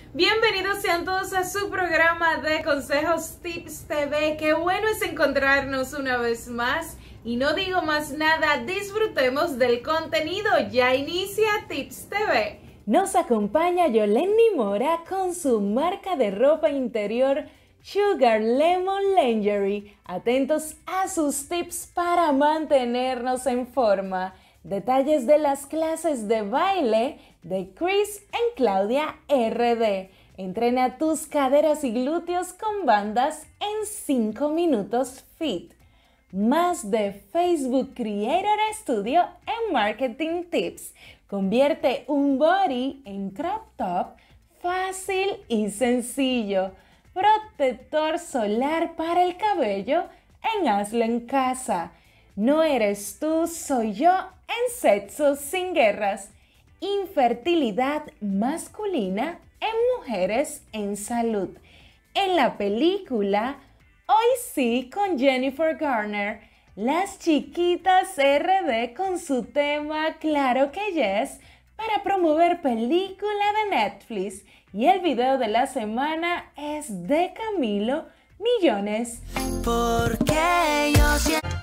Bienvenidos sean todos a su programa de Consejos Tips TV. Qué bueno es encontrarnos una vez más. Y no digo más nada, disfrutemos del contenido. Ya inicia Tips TV. Nos acompaña Yolendy Mora con su marca de ropa interior Sugar Lemon Lingerie. Atentos a sus tips para mantenernos en forma. Detalles de las clases de baile de Chris en Claudia RD. Entrena tus caderas y glúteos con bandas en 5 minutos fit. Más de Facebook Creator Studio en Marketing Tips. Convierte un body en crop top fácil y sencillo. Protector solar para el cabello en Hazlo en Casa. No eres tú, soy yo en Sexo sin Guerras. Infertilidad masculina en Mujeres en Salud. En la película Hoy sí con Jennifer Garner, las chiquitas RD con su tema Claro que Yes para promover película de Netflix. Y el video de la semana es de Camilo Millones. Porque yo siempre